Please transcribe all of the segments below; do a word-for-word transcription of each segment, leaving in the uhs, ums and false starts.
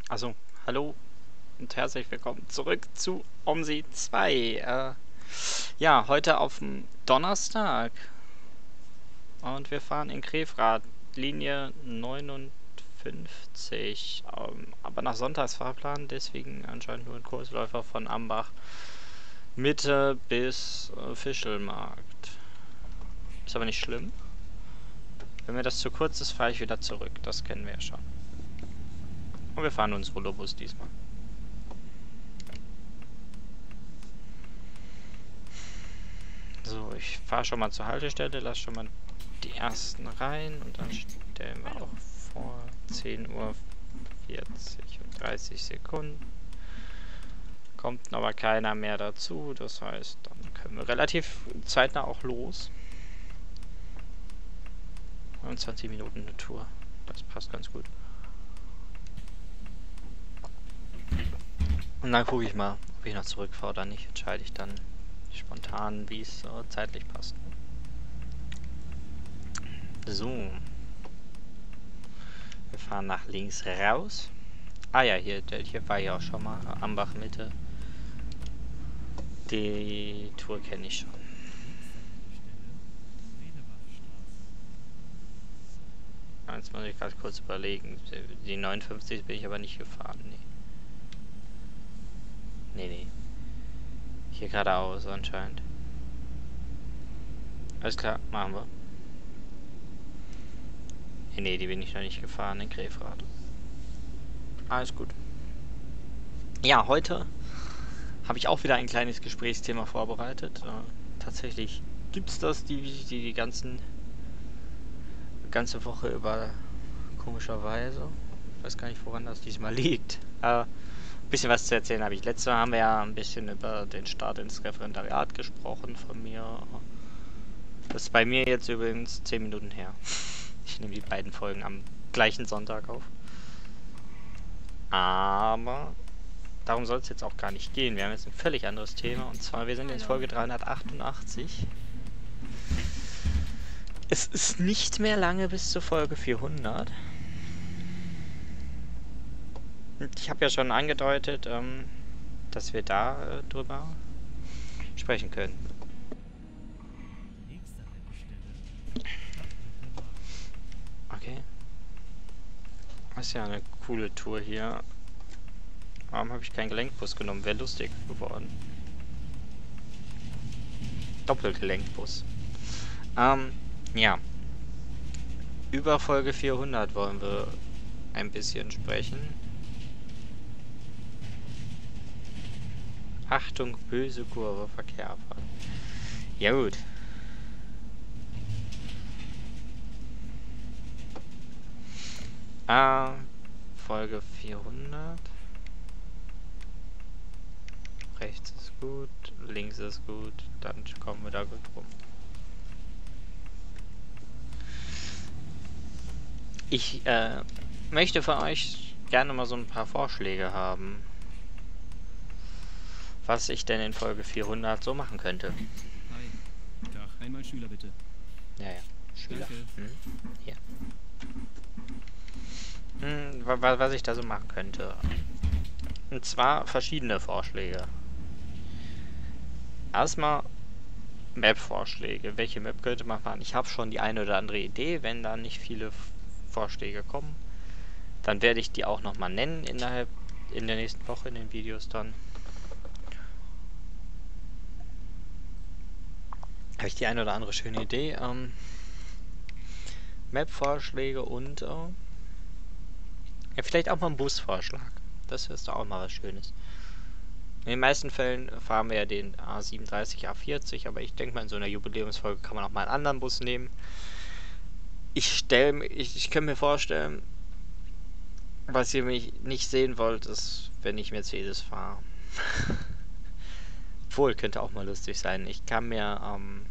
Also, hallo und herzlich willkommen zurück zu OMSI zwei. Äh, ja, heute auf dem Donnerstag. Und wir fahren in Krefeld, Linie neunundfünfzig. Ähm, aber nach Sonntagsfahrplan, deswegen anscheinend nur ein Kursläufer von Ambach Mitte bis äh, Fischelmarkt. Ist aber nicht schlimm. Wenn mir das zu kurz ist, fahre ich wieder zurück. Das kennen wir ja schon. Und wir fahren uns Rolobus diesmal. So, ich fahre schon mal zur Haltestelle, lass schon mal die ersten rein und dann stellen wir auch vor zehn Uhr vierzig und dreißig Sekunden. Kommt aber keiner mehr dazu, das heißt, dann können wir relativ zeitnah auch los. neunundzwanzig Minuten eine Tour, das passt ganz gut. Und dann gucke ich mal, ob ich noch zurückfahre oder nicht, entscheide ich dann spontan, wie es äh, zeitlich passt. So. Wir fahren nach links raus. Ah ja, hier, hier war ich auch schon mal. Ambach Mitte. Die Tour kenne ich schon. Jetzt muss ich gerade kurz überlegen. Die neunundfünfzig bin ich aber nicht gefahren. Nee. Nee, nee. Hier geradeaus anscheinend. Alles klar, machen wir. Nee, nee, die bin ich noch nicht gefahren in Krefeld. Alles gut. Ja, heute habe ich auch wieder ein kleines Gesprächsthema vorbereitet. Äh, tatsächlich gibt es das, die, die die ganzen ganze Woche über, komischerweise. Ich weiß gar nicht, woran das diesmal liegt. Äh, ein bisschen was zu erzählen habe ich. Letztes Mal haben wir ja ein bisschen über den Start ins Referendariat gesprochen von mir. Das ist bei mir jetzt übrigens zehn Minuten her. Ich nehme die beiden Folgen am gleichen Sonntag auf. Aber darum soll es jetzt auch gar nicht gehen. Wir haben jetzt ein völlig anderes Thema. Und zwar, wir sind in Folge dreihundertachtundachtzig. Es ist nicht mehr lange bis zur Folge vierhundert. Ich habe ja schon angedeutet, ähm, dass wir da äh, drüber sprechen können. Okay. Das ist ja eine coole Tour hier. Warum habe ich keinen Gelenkbus genommen? Wäre lustig geworden. Doppelgelenkbus. Ähm, ja. Über Folge vierhundert wollen wir ein bisschen sprechen. Achtung, böse Kurve, Verkehr. Ja gut. Ah, Folge vierhundert. Rechts ist gut, links ist gut, dann kommen wir da gut rum. Ich äh, möchte von euch gerne mal so ein paar Vorschläge haben, was ich denn in Folge vierhundert so machen könnte. Hi. Tag. Einmal Schüler bitte. Ja, ja. Schüler. Danke. Hm? Hier. Hm, wa was ich da so machen könnte. Und zwar verschiedene Vorschläge. Erstmal Map-Vorschläge. Welche Map könnte man fahren? Ich habe schon die eine oder andere Idee. Wenn da nicht viele Vorschläge kommen, dann werde ich die auch nochmal nennen innerhalb in der nächsten Woche in den Videos dann. Habe ich die eine oder andere schöne Idee. Ähm, Map-Vorschläge und äh, ja, vielleicht auch mal einen Busvorschlag. Das ist doch auch mal was Schönes. In den meisten Fällen fahren wir ja den A siebenunddreißig, A vierzig, aber ich denke mal, in so einer Jubiläumsfolge kann man auch mal einen anderen Bus nehmen. Ich stelle ich, ich kann mir vorstellen, was ihr mich nicht sehen wollt, ist, wenn ich Mercedes fahre. Obwohl, könnte auch mal lustig sein. Ich kann mir ähm,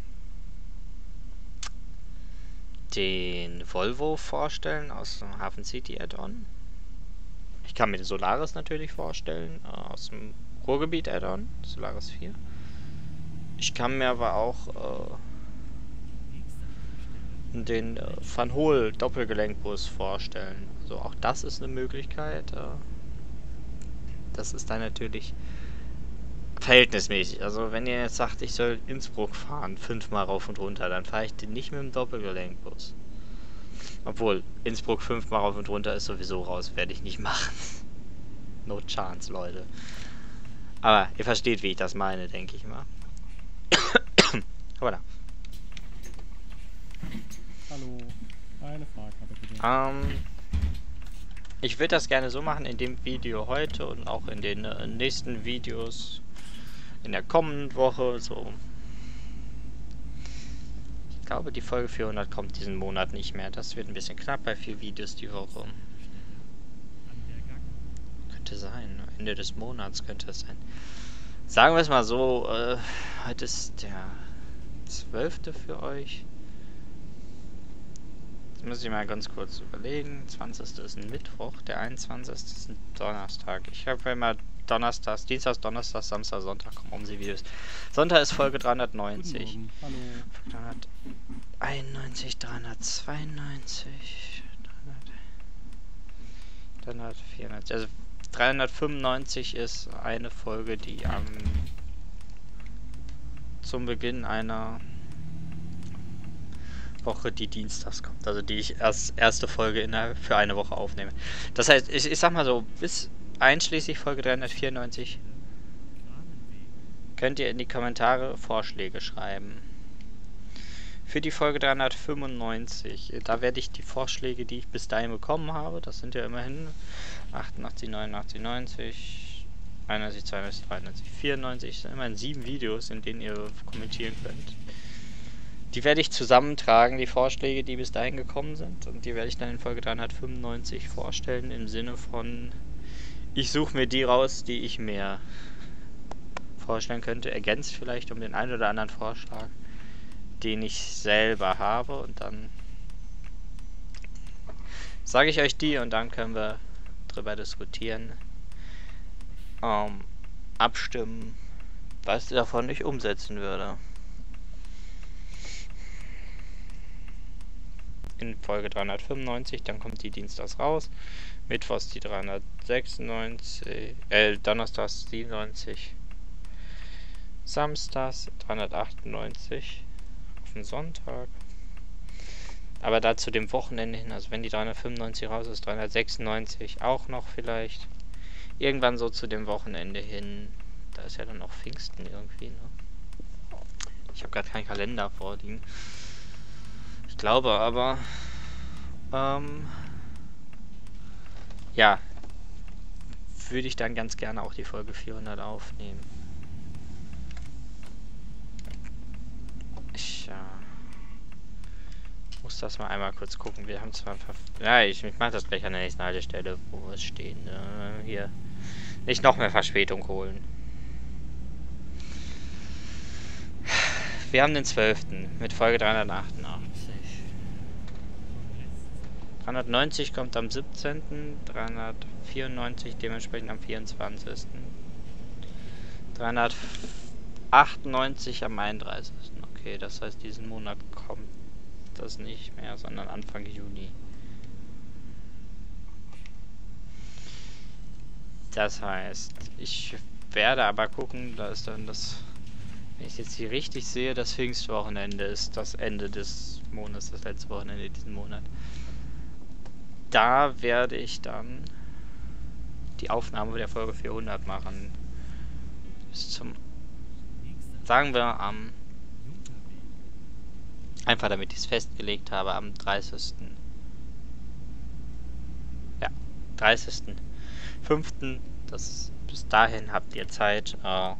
den Volvo vorstellen aus dem Hafen City Add-on. Ich kann mir den Solaris natürlich vorstellen äh, aus dem Ruhrgebiet Add-on, Solaris vier. Ich kann mir aber auch äh, den äh, Van Hool Doppelgelenkbus vorstellen. Also auch das ist eine Möglichkeit. Äh, das ist dann natürlich verhältnismäßig. Also wenn ihr jetzt sagt, ich soll Innsbruck fahren, fünfmal rauf und runter, dann fahre ich den nicht mit dem Doppelgelenkbus. Obwohl, Innsbruck fünfmal rauf und runter ist sowieso raus, werde ich nicht machen. No chance, Leute. Aber ihr versteht, wie ich das meine, denke ich mal. Voilà. Hallo, eine Fahrkarte bitte. Ähm, ich würde das gerne so machen in dem Video heute und auch in den äh, nächsten Videos in der kommenden Woche. So. Ich glaube, die Folge vierhundert kommt diesen Monat nicht mehr. Das wird ein bisschen knapp bei vier Videos die Woche. Könnte sein. Ende des Monats könnte es sein. Sagen wir es mal so, äh, heute ist der zwölfte für euch. Jetzt muss ich mal ganz kurz überlegen. zwanzigste ist ein Mittwoch, der einundzwanzigste ist ein Donnerstag. Ich habe immer Donnerstags, Dienstags, Donnerstags, Samstag, Sonntag kommen um sie Videos. Sonntag ist Folge dreihundertneunzig. Hallo. dreihunderteinundneunzig, dreihundertzweiundneunzig, dreihundertvierundneunzig. Also dreihundertfünfundneunzig ist eine Folge, die am zum Beginn einer Woche, die dienstags kommt. Also die ich als erste Folge innerhalb für eine Woche aufnehme. Das heißt, ich, ich sag mal so, bis einschließlich Folge dreihundertvierundneunzig könnt ihr in die Kommentare Vorschläge schreiben. Für die Folge dreihundertfünfundneunzig, da werde ich die Vorschläge, die ich bis dahin bekommen habe, das sind ja immerhin achtundachtzig, neunundachtzig, neunzig, einundneunzig, zweiundneunzig, dreiundneunzig, vierundneunzig, das sind immerhin sieben Videos, in denen ihr kommentieren könnt. Die werde ich zusammentragen, die Vorschläge, die bis dahin gekommen sind, und die werde ich dann in Folge dreihundertfünfundneunzig vorstellen, im Sinne von, ich suche mir die raus, die ich mehr vorstellen könnte, ergänzt vielleicht um den einen oder anderen Vorschlag, den ich selber habe, und dann sage ich euch die und dann können wir drüber diskutieren, ähm, abstimmen, was davon ich umsetzen würde. In Folge dreihundertfünfundneunzig, dann kommt die dienstags raus, mittwochs die dreihundertsechsundneunzig, äh, donnerstags siebenundneunzig, samstags dreihundertachtundneunzig, auf den Sonntag. Aber da zu dem Wochenende hin, also wenn die dreihundertfünfundneunzig raus ist, dreihundertsechsundneunzig auch noch vielleicht. Irgendwann so zu dem Wochenende hin, da ist ja dann auch Pfingsten irgendwie, ne? Ich habe gerade keinen Kalender vorliegen. Ich glaube aber, ähm, ja, würde ich dann ganz gerne auch die Folge vierhundert aufnehmen. Ich äh, muss das mal einmal kurz gucken. Wir haben zwar ein paar... Ja, ich, ich mache das gleich an der nächsten Haltestelle, wo es stehen. Äh, hier. Nicht noch mehr Verspätung holen. Wir haben den zwölften mit Folge dreihundertachtundachtzig. dreihundertneunzig kommt am siebzehnten dreihundertvierundneunzig dementsprechend am vierundzwanzigsten dreihundertachtundneunzig am einunddreißigsten Okay, das heißt, diesen Monat kommt das nicht mehr, sondern Anfang Juni. Das heißt, ich werde aber gucken, da ist dann das, wenn ich jetzt hier richtig sehe, das Pfingstwochenende ist das Ende des Monats, das letzte Wochenende diesen Monat. Da werde ich dann die Aufnahme der Folge vierhundert machen. Bis zum, sagen wir am, einfach damit ich es festgelegt habe, am dreißigsten Ja, dreißigsten fünften Das, bis dahin habt ihr Zeit, äh,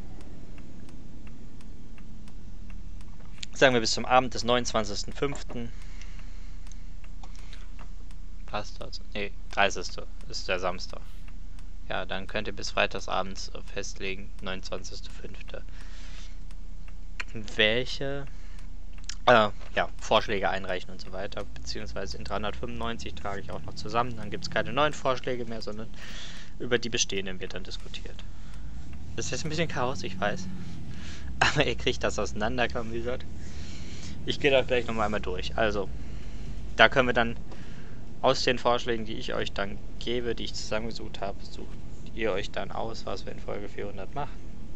sagen wir bis zum Abend des neunundzwanzigsten fünften Passt das? Ne, dreißigste ist der Samstag. Ja, dann könnt ihr bis freitagsabends äh, festlegen, neunundzwanzigsten fünften welche äh, ja, Vorschläge einreichen und so weiter. Beziehungsweise in dreihundertfünfundneunzig trage ich auch noch zusammen. Dann gibt es keine neuen Vorschläge mehr, sondern über die bestehenden wird dann diskutiert. Das ist jetzt ein bisschen Chaos, ich weiß. Aber ihr kriegt das auseinanderklamüsert. Ich gehe da gleich nochmal einmal durch. Also, da können wir dann aus den Vorschlägen, die ich euch dann gebe, die ich zusammengesucht habe, sucht ihr euch dann aus, was wir in Folge vierhundert machen.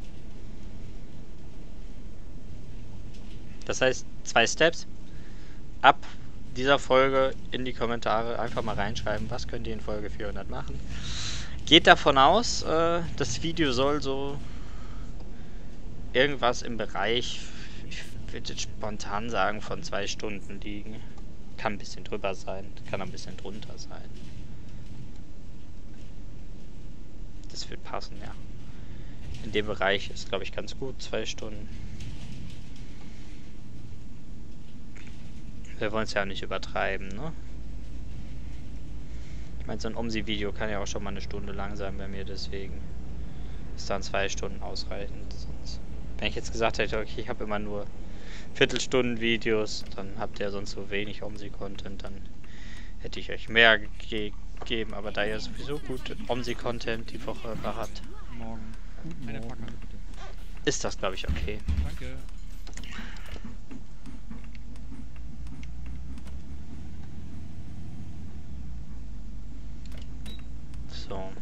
Das heißt, zwei Steps. Ab dieser Folge in die Kommentare einfach mal reinschreiben, was könnt ihr in Folge vierhundert machen. Geht davon aus, äh, das Video soll so irgendwas im Bereich, ich würde jetzt spontan sagen, von zwei Stunden liegen. Kann ein bisschen drüber sein, kann ein bisschen drunter sein. Das wird passen, ja. In dem Bereich ist, glaube ich, ganz gut, zwei Stunden. Wir wollen es ja nicht übertreiben, ne? Ich meine, so ein Omsi-Video kann ja auch schon mal eine Stunde lang sein bei mir, deswegen ist dann zwei Stunden ausreichend. Sonst, wenn ich jetzt gesagt hätte, okay, ich habe immer nur Viertelstunden-Videos, dann habt ihr sonst so wenig Omsi-Content, dann hätte ich euch mehr ge gegeben, aber da ihr sowieso gut Omsi-Content die Woche habt, Morgen. Guten Eine Morgen. Fahrkarte bitte. ist das, glaube ich, okay. Danke. So.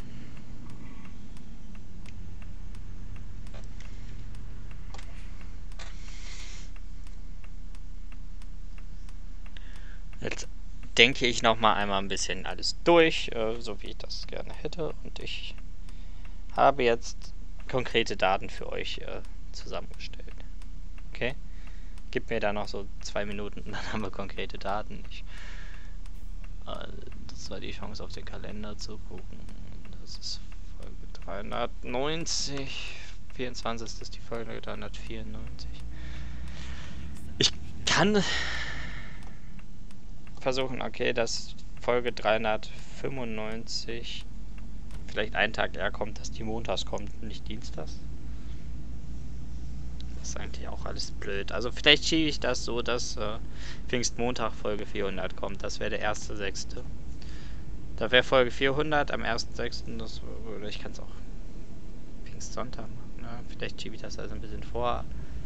Jetzt denke ich noch mal einmal ein bisschen alles durch, äh, so wie ich das gerne hätte. Und ich habe jetzt konkrete Daten für euch äh, zusammengestellt. Okay? Gib mir da noch so zwei Minuten und dann haben wir konkrete Daten. Ich, äh, das war die Chance, auf den Kalender zu gucken. Das ist Folge dreihundertneunzig. vierundzwanzig ist die Folge dreihundertvierundneunzig. Ich kann versuchen, okay, dass Folge dreihundertfünfundneunzig vielleicht einen Tag eher kommt, dass die montags kommt, nicht dienstags. Das ist eigentlich auch alles blöd. Also vielleicht schiebe ich das so, dass äh, Pfingstmontag Folge vierhundert kommt. Das wäre der erste sechste Da wäre Folge vierhundert am ersten sechsten Das, oder ich kann es auch Pfingstsonntag machen. Ne? Vielleicht schiebe ich das also ein bisschen vor.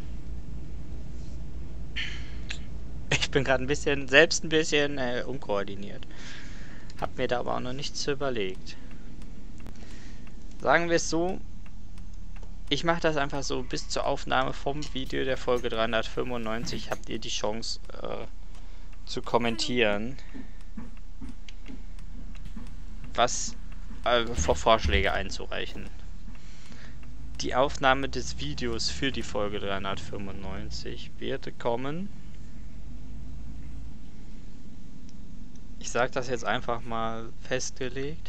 Ich bin gerade ein bisschen, selbst ein bisschen äh, unkoordiniert. Hab mir da aber auch noch nichts überlegt. Sagen wir es so, ich mache das einfach so, bis zur Aufnahme vom Video der Folge dreihundertfünfundneunzig habt ihr die Chance äh, zu kommentieren, was äh, vor Vorschläge einzureichen. Die Aufnahme des Videos für die Folge dreihundertfünfundneunzig wird kommen. Ich sage das jetzt einfach mal festgelegt.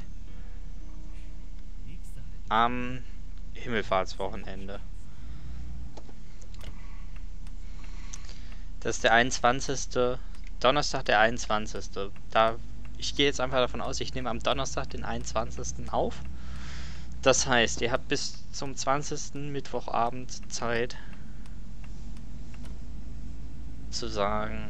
Am Himmelfahrtswochenende. Das ist der einundzwanzigste Donnerstag, der einundzwanzigste Da, ich gehe jetzt einfach davon aus, ich nehme am Donnerstag, den einundzwanzigsten auf. Das heißt, ihr habt bis zum zwanzigsten Mittwochabend Zeit zu sagen,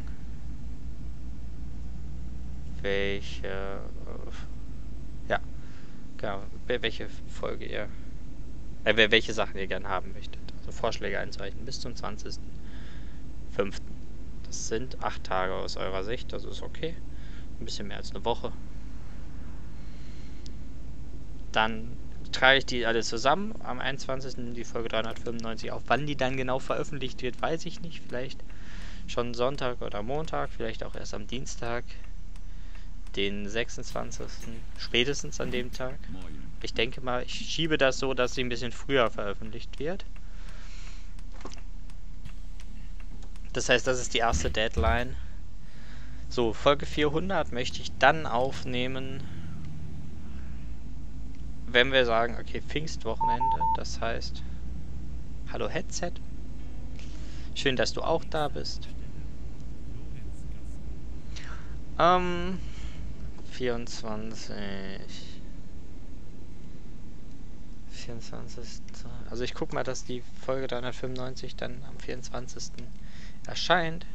welche, äh, ja, genau, welche Folge ihr, äh, welche Sachen ihr gerne haben möchtet. Also Vorschläge einzureichen bis zum zwanzigsten fünften Das sind acht Tage aus eurer Sicht, das ist okay. Ein bisschen mehr als eine Woche. Dann trage ich die alle zusammen am einundzwanzigsten die Folge dreihundertfünfundneunzig auf. Wann die dann genau veröffentlicht wird, weiß ich nicht. Vielleicht schon Sonntag oder Montag, vielleicht auch erst am Dienstag, den sechsundzwanzigsten Spätestens an dem Tag. Ich denke mal, ich schiebe das so, dass sie ein bisschen früher veröffentlicht wird. Das heißt, das ist die erste Deadline. So, Folge vierhundert möchte ich dann aufnehmen, wenn wir sagen, okay, Pfingstwochenende. Das heißt, hallo Headset. Schön, dass du auch da bist. Ähm, vierundzwanzig vierundzwanzigsten Also ich guck mal, dass die Folge dreihundertfünfundneunzig dann am vierundzwanzigsten erscheint.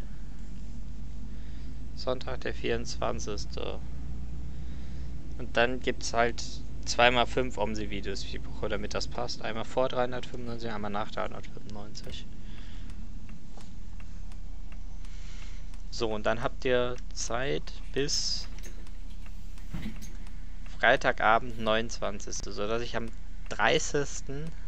Sonntag, der vierundzwanzigste Und dann gibt es halt zweimal fünf Omsi-Videos die Woche, damit das passt. Einmal vor dreihundertfünfundneunzig, einmal nach dreihundertfünfundneunzig. So, und dann habt ihr Zeit bis Freitagabend, neunundzwanzigsten sodass ich am dreißigsten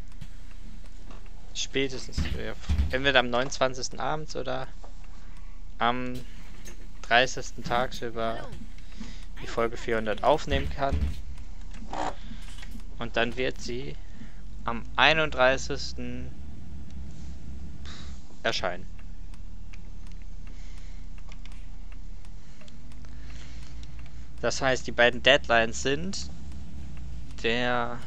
spätestens, ja, entweder am neunundzwanzigsten abends oder am dreißigsten tagsüber die Folge vierhundert aufnehmen kann. Und dann wird sie am einunddreißigsten erscheinen. Das heißt, die beiden Deadlines sind der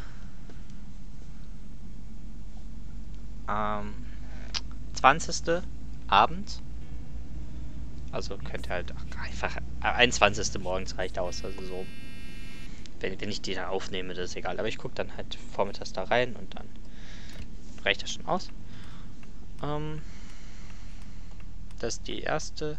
ähm, zwanzigste Abend. Also könnt ihr halt ach, einfach einundzwanzigsten morgens reicht aus. Also so, wenn, wenn ich die da aufnehme, das ist egal. Aber ich gucke dann halt vormittags da rein und dann reicht das schon aus. Ähm, das ist die erste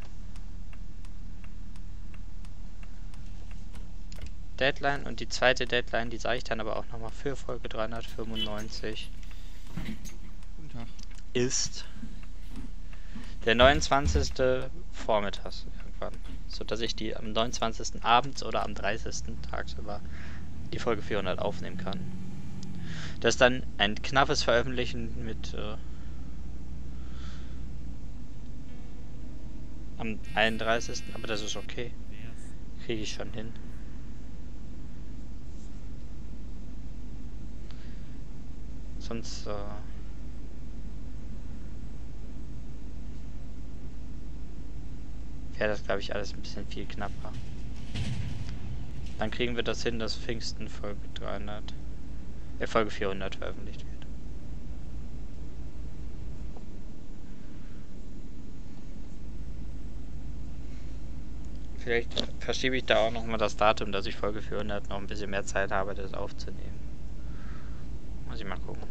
Deadline und die zweite Deadline, die sage ich dann aber auch nochmal für Folge dreihundertfünfundneunzig, Guten Tag. ist der neunundzwanzigste vormittags irgendwann, sodass ich die am neunundzwanzigsten abends oder am dreißigsten tagsüber die Folge vierhundert aufnehmen kann. Das ist dann ein knappes Veröffentlichen mit äh, am einunddreißigsten, aber das ist okay. Kriege ich schon hin. Sonst äh, wäre das, glaube ich, alles ein bisschen viel knapper. Dann kriegen wir das hin, dass Pfingsten Folge dreihundert, äh, Folge vierhundert veröffentlicht wird. Vielleicht verschiebe ich da auch nochmal das Datum, dass ich Folge vierhundert noch ein bisschen mehr Zeit habe, das aufzunehmen. Muss ich mal gucken.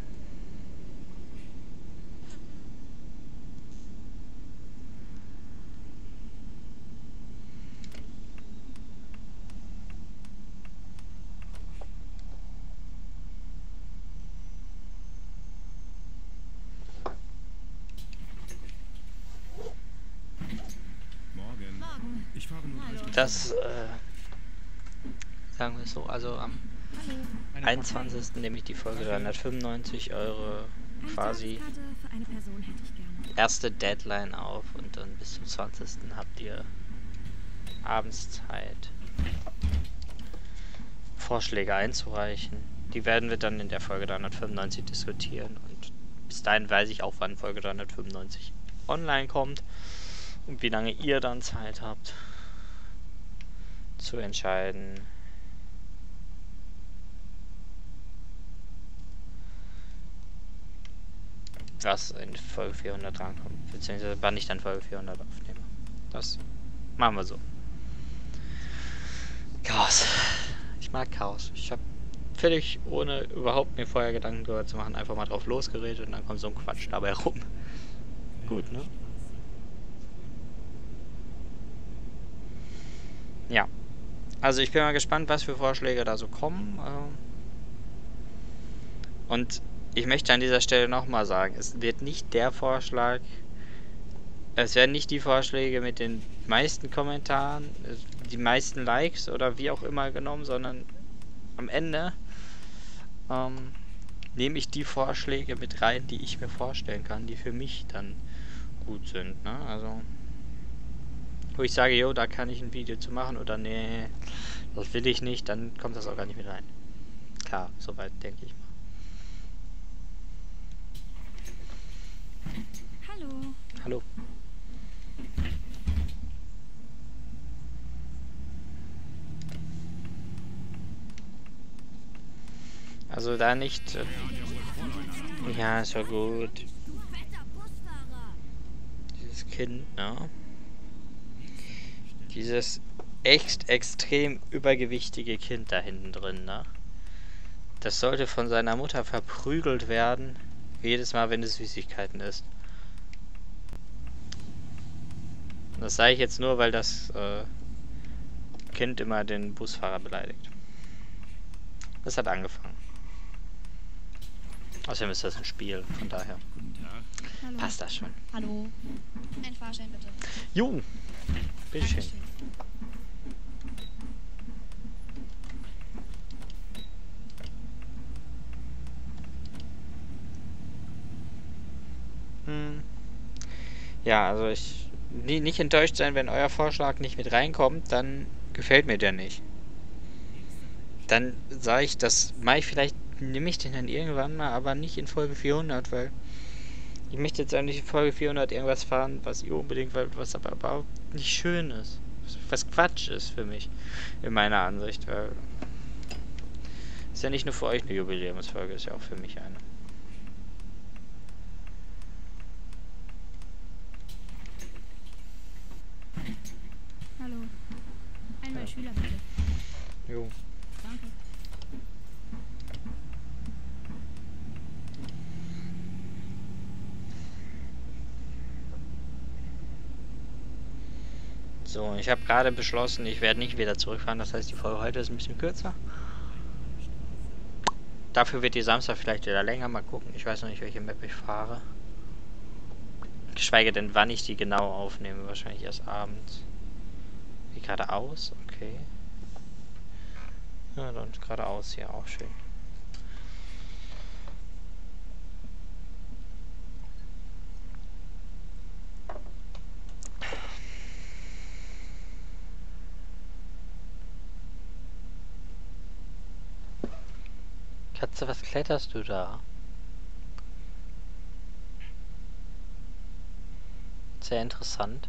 Morgen. Ich fahre nur drei Stunden. Das, äh, sagen wir es so, also am Eine einundzwanzigsten nehme ich die Folge dreihundertfünfundneunzig, eure quasi Für eine Person hätte ich gerne. erste Deadline auf und dann bis zum zwanzigsten habt ihr abends Zeit, Vorschläge einzureichen. Die werden wir dann in der Folge dreihundertfünfundneunzig diskutieren und bis dahin weiß ich auch, wann Folge dreihundertfünfundneunzig online kommt und wie lange ihr dann Zeit habt zu entscheiden, was in Folge vierhundert drankommt, beziehungsweise wann ich dann Folge vierhundert aufnehme. Das machen wir so. Chaos. Ich mag Chaos. Ich habe völlig ohne überhaupt mir vorher Gedanken darüber zu machen, einfach mal drauf losgeredet und dann kommt so ein Quatsch dabei rum. Gut, ne? Ja. Also ich bin mal gespannt, was für Vorschläge da so kommen. Und ich möchte an dieser Stelle nochmal sagen, es wird nicht der Vorschlag, es werden nicht die Vorschläge mit den meisten Kommentaren, die meisten Likes oder wie auch immer genommen, sondern am Ende ähm, nehme ich die Vorschläge mit rein, die ich mir vorstellen kann, die für mich dann gut sind. Ne? Also, wo ich sage, jo, da kann ich ein Video zu machen oder nee, das will ich nicht, dann kommt das auch gar nicht mit rein. Klar, soweit denke ich mal. Hallo. Hallo. Also da nicht... Äh, ja, ist ja gut. Dieses Kind, ne? Dieses echt extrem übergewichtige Kind da hinten drin, ne? Das sollte von seiner Mutter verprügelt werden, jedes Mal, wenn es Süßigkeiten isst. Das sage ich jetzt nur, weil das äh, Kind immer den Busfahrer beleidigt. Das hat angefangen. Außerdem ist das ein Spiel, von daher Guten Tag. Hallo. passt das schon. Hallo. Ein Fahrschein bitte. Jo, bitteschön. Dankeschön. Ja, also ich... Nie, nicht enttäuscht sein, wenn euer Vorschlag nicht mit reinkommt, dann gefällt mir der nicht. Dann sage ich, das mache ich vielleicht, nehme ich den dann irgendwann mal, aber nicht in Folge vierhundert, weil ich möchte jetzt eigentlich in Folge vierhundert irgendwas fahren, was ihr unbedingt wollt, was aber überhaupt nicht schön ist. Was Quatsch ist für mich, in meiner Ansicht, weil ist ja nicht nur für euch eine Jubiläumsfolge, ist ja auch für mich eine. Hallo. Einmal Ja. Schüler bitte. Jo. Danke. So, ich habe gerade beschlossen, ich werde nicht wieder zurückfahren, das heißt, die Folge heute ist ein bisschen kürzer. Dafür wird die Samstag vielleicht wieder länger, mal gucken. Ich weiß noch nicht, welche Map ich fahre. Geschweige denn, wann ich die genau aufnehme, wahrscheinlich erst abends. Wie geradeaus? Okay. Ja, dann geradeaus hier auch schön. Katze, was kletterst du da? Sehr interessant.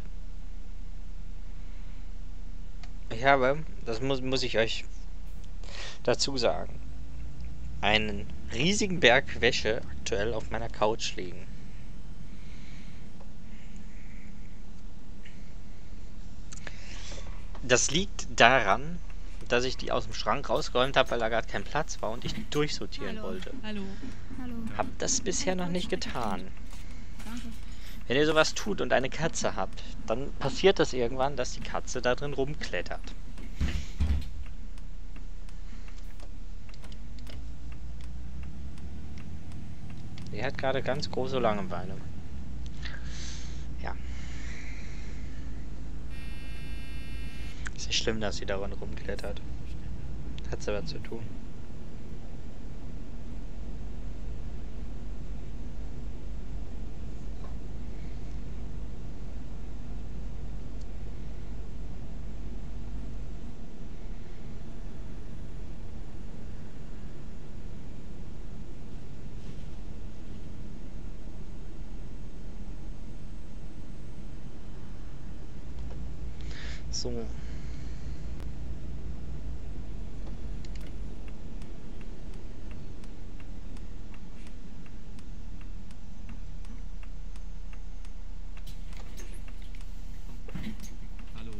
Ich habe, das muss, muss ich euch dazu sagen, einen riesigen Berg Wäsche aktuell auf meiner Couch liegen. Das liegt daran, dass ich die aus dem Schrank rausgeräumt habe, weil da gerade kein Platz war und ich durchsortieren Hallo. wollte. Hallo. Hallo. Hab das bisher noch nicht getan. Danke. Wenn ihr sowas tut und eine Katze habt, dann passiert das irgendwann, dass die Katze da drin rumklettert. Die hat gerade ganz große Langeweile. Ja. Ist nicht schlimm, dass sie da drin rumklettert. Hat sie was zu tun. So. Hallo.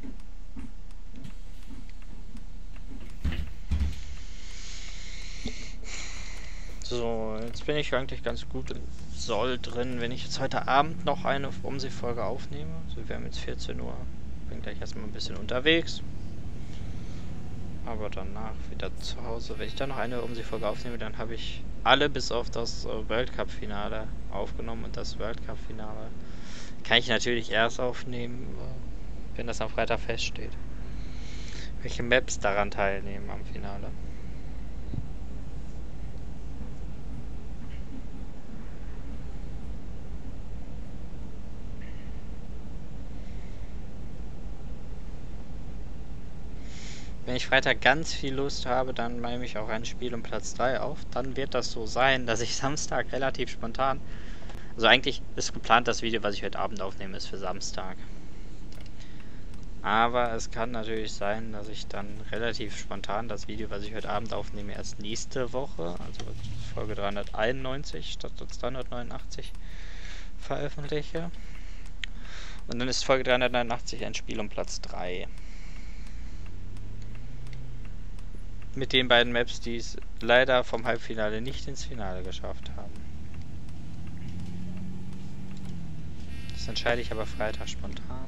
So, jetzt bin ich eigentlich ganz gut im Soll drin, wenn ich jetzt heute Abend noch eine Umsee-Folge aufnehme. Also wir haben jetzt vierzehn Uhr. Bin gleich erstmal ein bisschen unterwegs. Aber danach wieder zu Hause. Wenn ich dann noch eine Umsee-Folge aufnehme, dann habe ich alle bis auf das äh, World Cup-Finale aufgenommen. Und das World Cup-Finale kann ich natürlich erst aufnehmen, äh, wenn das am Freitag feststeht. Welche Maps daran teilnehmen am Finale. Wenn ich Freitag ganz viel Lust habe, dann nehme ich auch ein Spiel um Platz drei auf. Dann wird das so sein, dass ich Samstag relativ spontan... Also eigentlich ist geplant, das Video, was ich heute Abend aufnehme, ist für Samstag. Aber es kann natürlich sein, dass ich dann relativ spontan das Video, was ich heute Abend aufnehme, erst nächste Woche, also Folge dreihunderteinundneunzig statt dreihundertneunundachtzig, veröffentliche. Und dann ist Folge dreihundertneunundachtzig ein Spiel um Platz drei. Mit den beiden Maps, die es leider vom Halbfinale nicht ins Finale geschafft haben. Das entscheide ich aber Freitag spontan.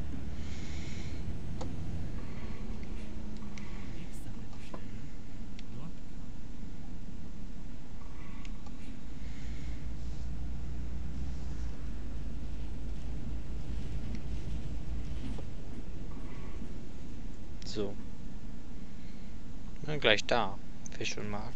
So. Na, gleich da. Fisch und Markt.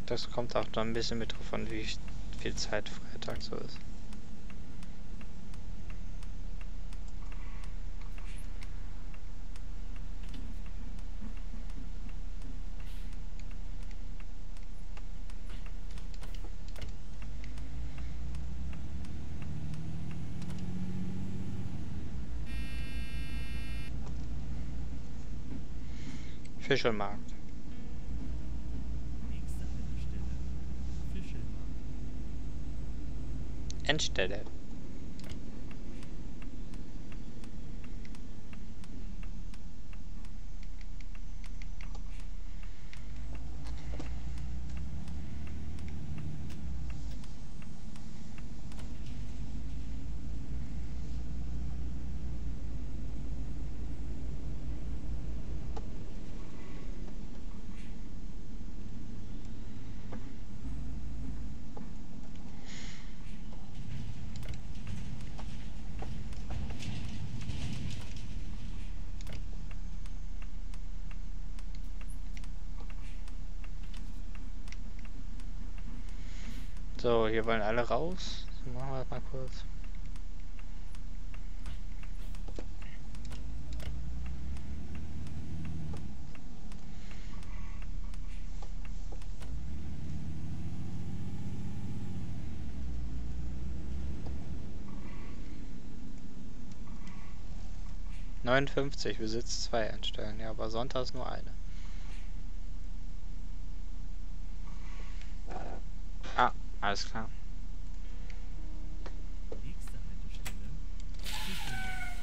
Das kommt auch dann ein bisschen mit drauf an, wie viel Zeit Freitag so ist. Fischelmarkt. Nächste Haltestelle. Fischelmarkt. Endstelle. So, hier wollen alle raus. So, machen wir das mal kurz. neunundfünfzig, Besitz zwei einstellen. Ja, aber sonntags nur eine. Ah, alles klar. Nächste Haltestelle. Fischelmarkt.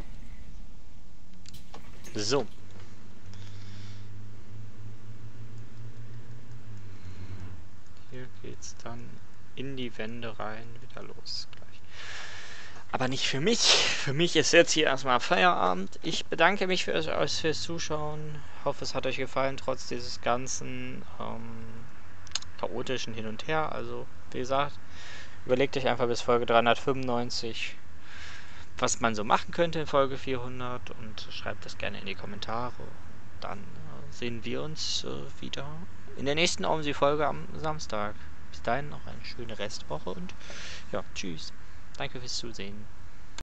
So. Hier geht's dann in die Wände rein, wieder los gleich. Aber nicht für mich. Für mich ist jetzt hier erstmal Feierabend. Ich bedanke mich für euch fürs Zuschauen. Hoffe, es hat euch gefallen, trotz dieses ganzen ähm, chaotischen Hin und Her. Also, wie gesagt, überlegt euch einfach bis Folge dreihundertfünfundneunzig, was man so machen könnte in Folge vierhundert und schreibt das gerne in die Kommentare. Dann äh, sehen wir uns äh, wieder in der nächsten OMSI-Folge am Samstag. Bis dahin noch eine schöne Restwoche und ja, tschüss. Danke fürs Zusehen.